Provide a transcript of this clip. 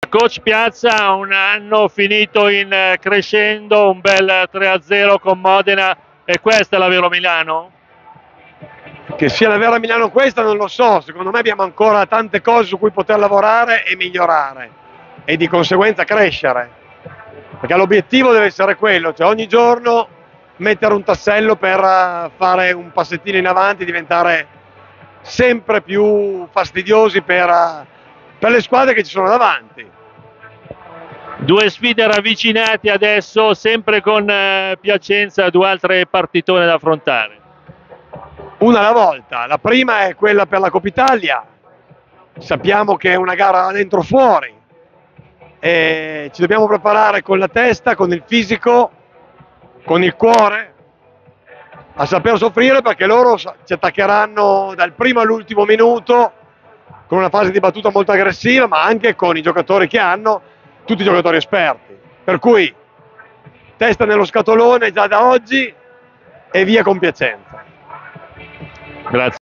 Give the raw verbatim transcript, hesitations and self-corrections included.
Coach Piazza, un anno finito in eh, crescendo, un bel tre a zero con Modena, e questa è la Vero Milano? Che sia la vera Milano questa non lo so, secondo me abbiamo ancora tante cose su cui poter lavorare e migliorare e di conseguenza crescere, perché l'obiettivo deve essere quello, cioè ogni giorno mettere un tassello per fare un passettino in avanti, diventare sempre più fastidiosi per, per le squadre che ci sono davanti. Due sfide ravvicinate adesso, sempre con eh, Piacenza, due altre partitone da affrontare. Una alla volta, la prima è quella per la Coppa Italia, sappiamo che è una gara dentro fuori e ci dobbiamo preparare con la testa, con il fisico, con il cuore a saper soffrire, perché loro ci attaccheranno dal primo all'ultimo minuto con una fase di battuta molto aggressiva, ma anche con i giocatori che hanno, tutti giocatori esperti, per cui testa nello scatolone già da oggi e via con Piacenza. Grazie.